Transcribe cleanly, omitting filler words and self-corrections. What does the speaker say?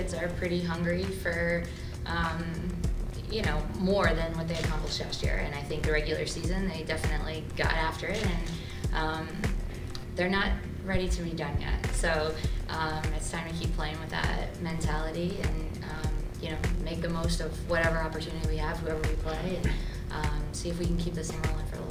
kids are pretty hungry for, you know, more than what they accomplished last year. And I think the regular season, they definitely got after it, and they're not ready to be done yet. So it's time to keep playing with that mentality and, you know, make the most of whatever opportunity we have, whoever we play, and see if we can keep this thing rolling for a